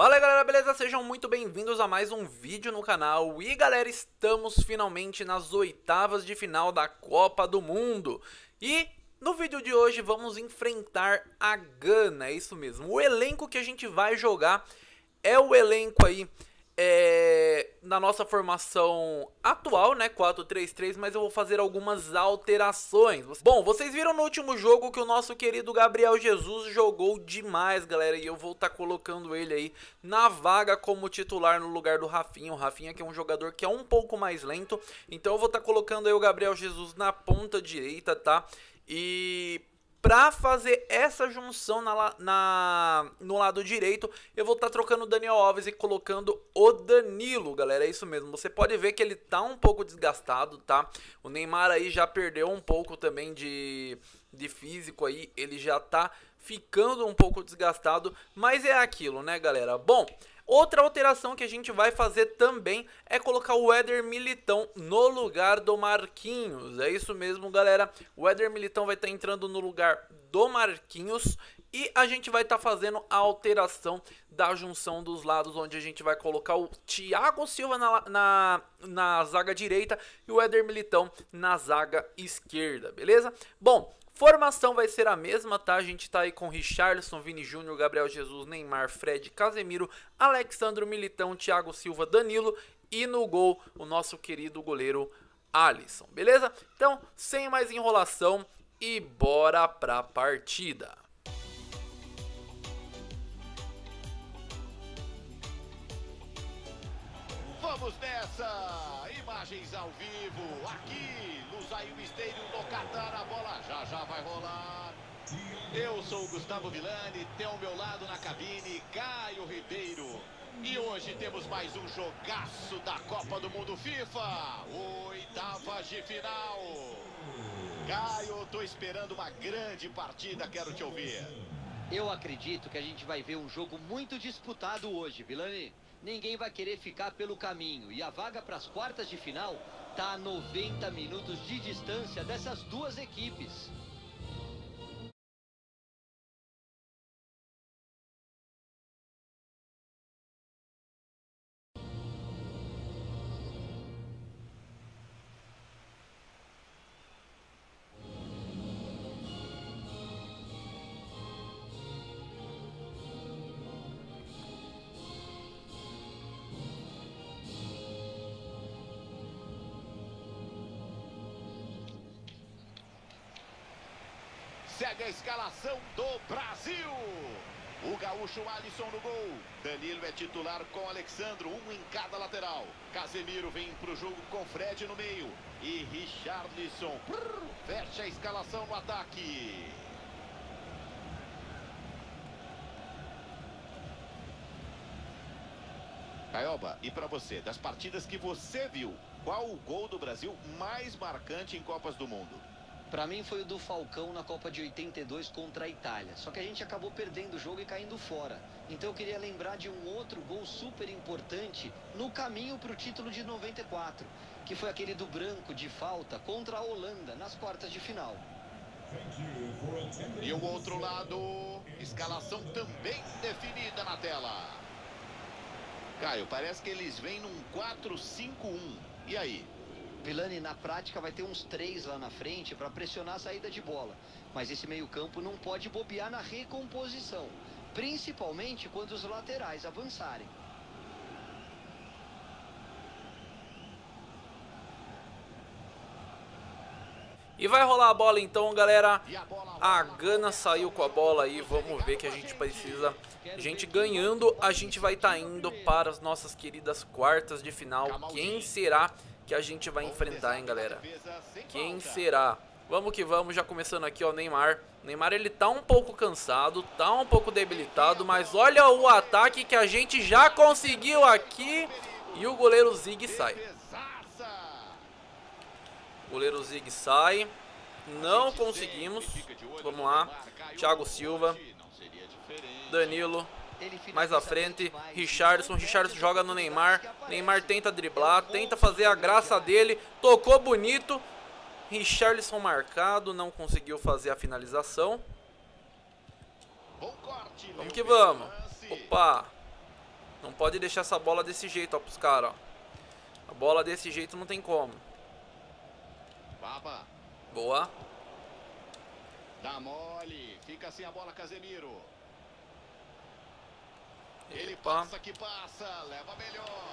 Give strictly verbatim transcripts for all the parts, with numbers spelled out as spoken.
Fala aí, galera, beleza? Sejam muito bem-vindos a mais um vídeo no canal. E galera, estamos finalmente nas oitavas de final da Copa do Mundo. E no vídeo de hoje vamos enfrentar a Gana, é isso mesmo. O elenco que a gente vai jogar é o elenco aí é, na nossa formação atual, né, quatro três três, mas eu vou fazer algumas alterações. Bom, vocês viram no último jogo que o nosso querido Gabriel Jesus jogou demais, galera, e eu vou estar tá colocando ele aí na vaga como titular no lugar do Rafinha. O Rafinha que é um jogador que é um pouco mais lento, então eu vou estar tá colocando aí o Gabriel Jesus na ponta direita, tá? E pra fazer essa junção na, na, no lado direito, eu vou estar tá trocando o Daniel Alves e colocando o Danilo, galera, é isso mesmo. Você pode ver que ele tá um pouco desgastado, tá? O Neymar aí já perdeu um pouco também de, de físico aí, ele já tá ficando um pouco desgastado, mas é aquilo, né, galera? Bom, outra alteração que a gente vai fazer também é colocar o Éder Militão no lugar do Marquinhos. É isso mesmo, galera. O Éder Militão vai estar tá entrando no lugar do Marquinhos e a gente vai estar tá fazendo a alteração da junção dos lados, onde a gente vai colocar o Thiago Silva na, na, na zaga direita e o Éder Militão na zaga esquerda, beleza? Bom, formação vai ser a mesma, tá? A gente tá aí com Richarlison, Vini Júnior, Gabriel Jesus, Neymar, Fred, Casemiro, Alexandro, Militão, Thiago Silva, Danilo e no gol o nosso querido goleiro Alisson, beleza? Então, sem mais enrolação e bora pra partida. Vamos nessa! Imagens ao vivo, aqui no Zayu Stadium no Catar, a bola já já vai rolar. Eu sou o Gustavo Villani, tem ao meu lado na cabine Caio Ribeiro. E hoje temos mais um jogaço da Copa do Mundo FIFA, oitavas de final. Caio, tô esperando uma grande partida, quero te ouvir. Eu acredito que a gente vai ver um jogo muito disputado hoje, Villani. Ninguém vai querer ficar pelo caminho. E a vaga para as quartas de final está a noventa minutos de distância dessas duas equipes. Segue a escalação do Brasil. O gaúcho Alisson no gol. Danilo é titular com Alexandro, um em cada lateral. Casemiro vem para o jogo com Fred no meio. E Richarlison prrr, fecha a escalação no ataque. Caioba, e para você, das partidas que você viu, qual o gol do Brasil mais marcante em Copas do Mundo? Para mim foi o do Falcão na Copa de oitenta e dois contra a Itália. Só que a gente acabou perdendo o jogo e caindo fora. Então eu queria lembrar de um outro gol super importante no caminho para o título de noventa e quatro, que foi aquele do Branco de falta contra a Holanda nas quartas de final. E o outro lado, escalação também definida na tela. Caio, parece que eles vêm num quatro cinco um. E aí? Villani, na prática vai ter uns três lá na frente para pressionar a saída de bola. Mas esse meio-campo não pode bobear na recomposição, principalmente quando os laterais avançarem. E vai rolar a bola então, galera. A Gana saiu com a bola aí. Vamos ver que a gente precisa. A gente ganhando, a gente vai estar tá indo para as nossas queridas quartas de final. Quem será que a gente vai enfrentar, hein, galera? Quem será? Vamos que vamos, já começando aqui, ó, Neymar. Neymar, ele tá um pouco cansado, tá um pouco debilitado, mas olha o ataque que a gente já conseguiu aqui. E o goleiro Zig sai. O goleiro Zig sai. Não conseguimos. Vamos lá. Thiago Silva. Danilo. Mais à frente, Richarlison, Richarlison joga no Neymar, Neymar tenta driblar, tenta fazer a graça dele, tocou bonito, Richarlison marcado, não conseguiu fazer a finalização. Vamos que vamos, opa, Não pode deixar essa bola desse jeito, ó, pros caras, ó. A bola desse jeito não tem como. Baba. Boa. Dá mole. Fica assim a bola, Casemiro. Ele Epa. passa que passa. Leva melhor.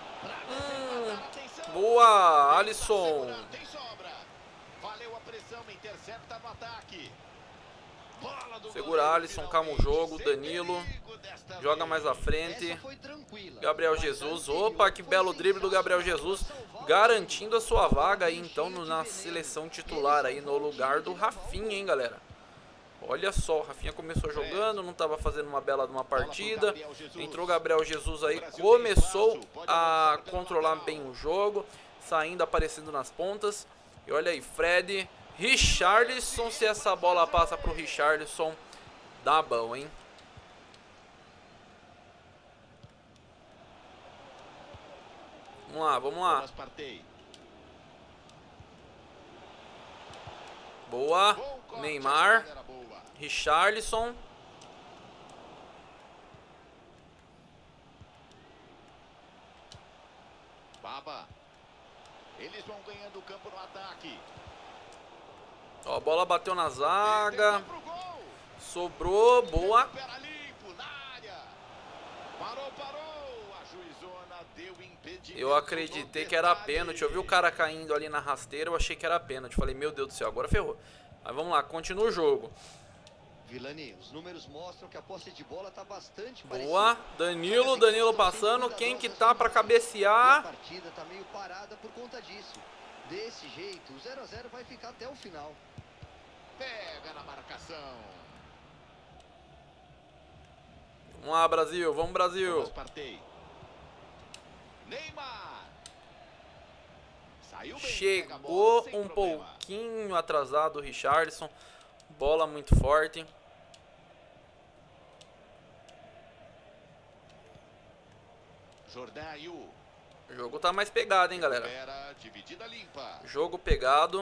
Hum, boa, Alisson. Tem sobra. Valeu a pressão, intercepta no ataque. Bola do Segura goleiro, Alisson, calma o jogo. Danilo joga mais à frente. Gabriel Jesus. Opa, que belo drible do Gabriel Jesus. Garantindo a sua vaga aí, então, na seleção titular aí, no lugar do Rafinha, hein, galera. Olha só, o Rafinha começou jogando, não estava fazendo uma bela de uma partida. Entrou Gabriel Jesus aí, começou a controlar bem o jogo, saindo, aparecendo nas pontas. E olha aí, Fred, Richarlison, se essa bola passa pro Richarlison, dá bom, hein? Vamos lá, vamos lá. Boa, Neymar, Richarlison. Baba. Eles vão ganhando o campo no ataque. Ó, a bola bateu na zaga. Sobrou, boa. Parou, parou. A juizona deu impedimento. Eu acreditei que era pênalti. Eu vi o cara caindo ali na rasteira, eu achei que era pênalti. Falei, meu Deus do céu, agora ferrou. Mas vamos lá, continua o jogo. Vilani, os números mostram que a posse de bola tá bastante boa, Danilo, Danilo passando. Quem que tá pra cabecear? A partida tá meio parada por conta disso. Desse jeito, o zero a zero vai ficar até o final. Pega na marcação. Vamos lá, Brasil, vamos, Brasil. Neymar. Saiu bem, chegou um problema. pouquinho atrasado o Richarlison. Bola muito forte. Jordaio. O jogo tá mais pegado, hein, galera. Dividida limpa. Jogo pegado.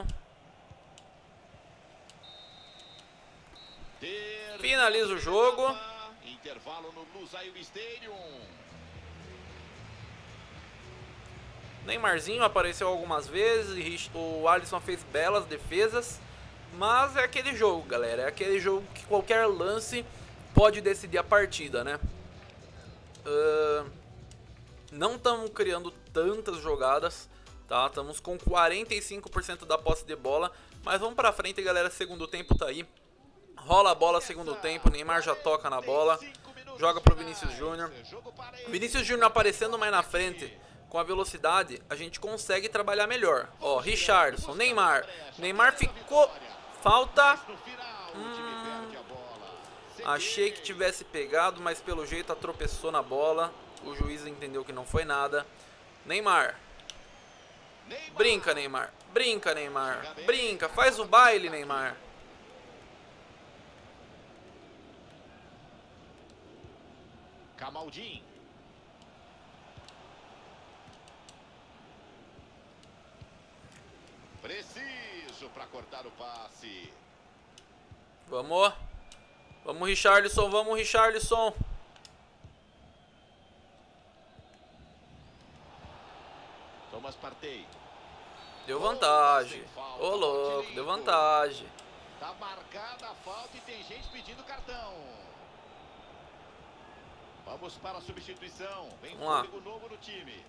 Finaliza o jogo. Intervalo no Lusail Stadium. Neymarzinho apareceu algumas vezes. O Alisson fez belas defesas. Mas é aquele jogo, galera. É aquele jogo que qualquer lance pode decidir a partida, né? Uh, não estamos criando tantas jogadas, tá? Estamos com quarenta e cinco por cento da posse de bola. Mas vamos pra frente, galera. Segundo tempo tá aí. Rola a bola, segundo tempo. Neymar já toca na bola. Joga pro Vinícius Júnior. Vinícius Júnior aparecendo mais na frente. Com a velocidade, a gente consegue trabalhar melhor. Ó, Richarlison, Neymar. Neymar ficou... Falta. Hum, achei que tivesse pegado, mas pelo jeito tropeçou na bola. O juiz entendeu que não foi nada. Neymar. Brinca, Neymar. Brinca, Neymar. Brinca. Faz o baile, Neymar. Camaldinho. Preciso para cortar o passe. Vamos. Vamos, Richarlison. Vamos, Richarlison. Thomas Partey. Deu vantagem. Ô, louco, deu vantagem. Tá marcada a falta e tem gente pedindo cartão. Vamos para a substituição. Vem fôlego novo no time.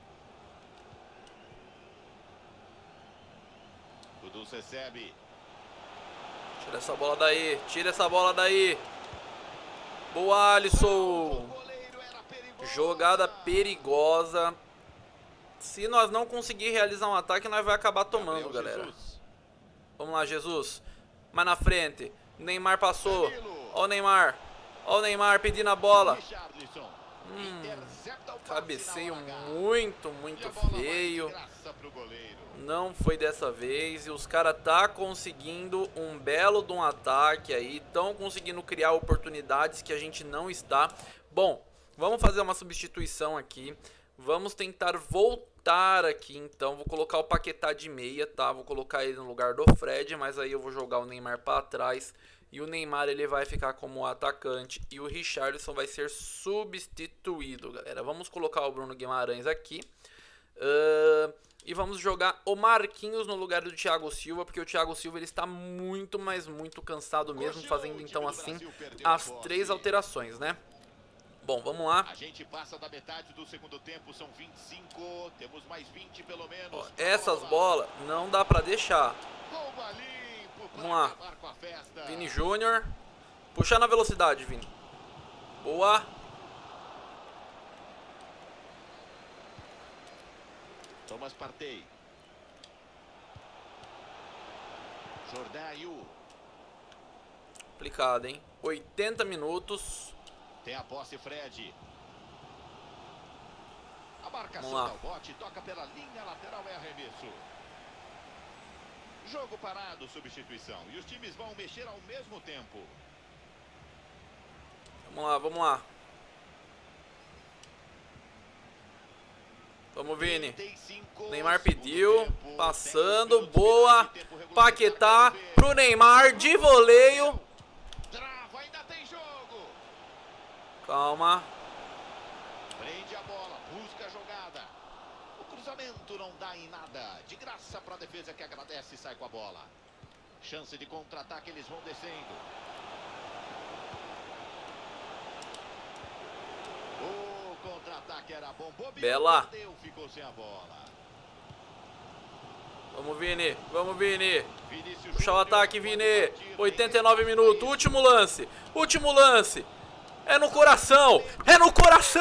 Dudu recebe. Tira essa bola daí. Tira essa bola daí. Boa, Alisson. Jogada perigosa. Se nós não conseguir realizar um ataque, nós vai acabar tomando, galera. Vamos lá, Jesus. Mais na frente. Neymar passou. Ó o Neymar. Ó o Neymar pedindo a bola. Hum, cabeceio muito, muito feio. Não foi dessa vez. E os caras tá conseguindo um belo de um ataque aí. Estão conseguindo criar oportunidades que a gente não está. Bom, vamos fazer uma substituição aqui. Vamos tentar voltar aqui, então. Vou colocar o Paquetá de meia, tá? Vou colocar ele no lugar do Fred, mas aí eu vou jogar o Neymar para trás. e o Neymar ele vai ficar como atacante e o Richarlison vai ser substituído, galera. Vamos colocar o Bruno Guimarães aqui. Uh, e vamos jogar o Marquinhos no lugar do Thiago Silva, porque o Thiago Silva ele está muito, mas muito cansado mesmo, fazendo então assim as três alterações, né? Bom, vamos lá. A gente passa da metade do segundo tempo, são vinte e cinco, temos mais vinte pelo menos. Ó, essas bolas não dá pra deixar. Vamos lá. Vini Júnior. Puxar na velocidade, Vini. Boa. Thomas Partey. Jordan Ayew. Complicado, hein? oitenta minutos. Tem a posse, Fred. A marcação do bote, toca pela linha lateral, é arremesso. Jogo parado, substituição. E os times vão mexer ao mesmo tempo. Vamos lá, vamos lá. Vamos, Vini. Neymar pediu. Passando, boa. Paquetá pro Neymar de voleio. Calma. Prende a bola, busca a jogada. O cruzamento não dá em nada. De graça para a defesa que agradece e sai com a bola. Chance de contra-ataque, eles vão descendo. O contra-ataque era bom. Bobinho Bela. Perdeu, ficou sem a bola. Vamos, Vini. Vamos, Vini. Puxa o ataque, Vini. oitenta e nove minutos. Último lance. Último lance. É no coração! É no coração!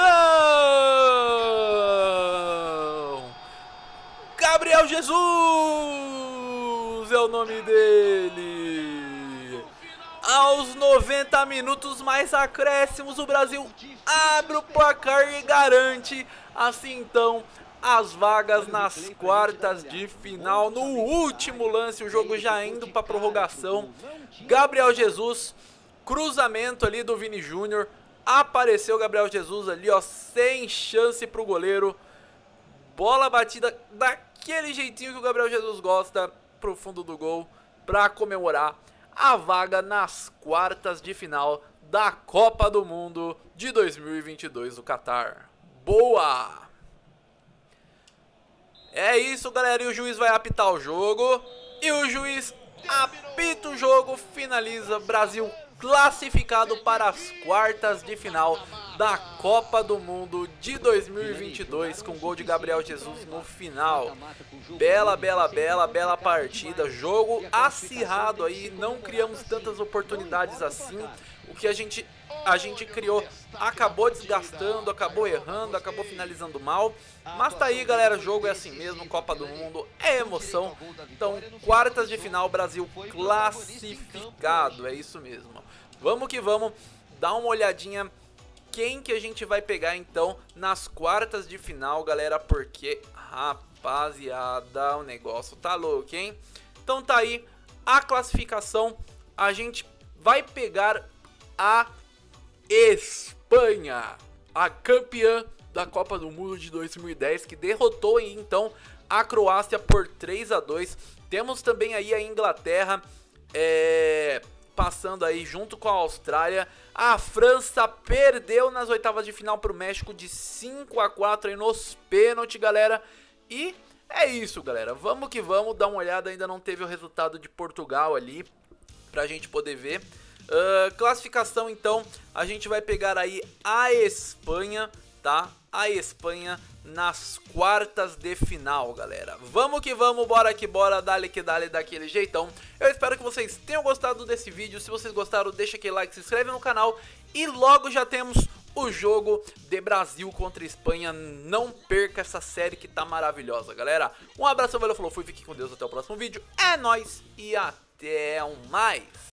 Gabriel Jesus é o nome dele. Aos noventa minutos mais acréscimos, o Brasil abre o placar e garante, assim então, as vagas nas quartas de final. No último lance, o jogo já indo para prorrogação. Gabriel Jesus... Cruzamento ali do Vini Júnior. Apareceu o Gabriel Jesus ali, ó. Sem chance pro goleiro. Bola batida daquele jeitinho que o Gabriel Jesus gosta. Pro fundo do gol. Pra comemorar a vaga nas quartas de final da Copa do Mundo de dois mil e vinte e dois do Catar. Boa! É isso, galera. E o juiz vai apitar o jogo. E o juiz apita o jogo. Finaliza. Brasil classificado para as quartas de final da Copa do Mundo de dois mil e vinte e dois, com gol de Gabriel Jesus no final. Bela, bela, bela, bela partida, jogo acirrado aí, não criamos tantas oportunidades assim. O que a gente, a gente criou acabou desgastando, acabou errando, acabou finalizando mal. Mas tá aí, galera, o jogo é assim mesmo, Copa do Mundo é emoção. Então, quartas de final, Brasil classificado, é isso mesmo. Vamos que vamos, dar uma olhadinha quem que a gente vai pegar então nas quartas de final, galera, porque, rapaziada, o negócio tá louco, hein? Então tá aí a classificação, a gente vai pegar a Espanha, a campeã da Copa do Mundo de dois mil e dez, que derrotou então a Croácia por três a dois. Temos também aí a Inglaterra, é... passando aí junto com a Austrália. A França perdeu nas oitavas de final para o México de cinco a quatro aí nos pênaltis, galera. E é isso, galera. Vamos que vamos, dar uma olhada. Ainda não teve o resultado de Portugal ali pra gente poder ver. Uh, classificação, então, a gente vai pegar aí a Espanha, tá? A Espanha nas quartas de final, galera. Vamos que vamos, bora que bora, dale que dale daquele jeitão. Eu espero que vocês tenham gostado desse vídeo. Se vocês gostaram, deixa aquele like, se inscreve no canal. E logo já temos o jogo de Brasil contra Espanha. Não perca essa série que tá maravilhosa, galera. Um abraço, valeu, falou, fui, fique com Deus, até o próximo vídeo. É nóis e até mais.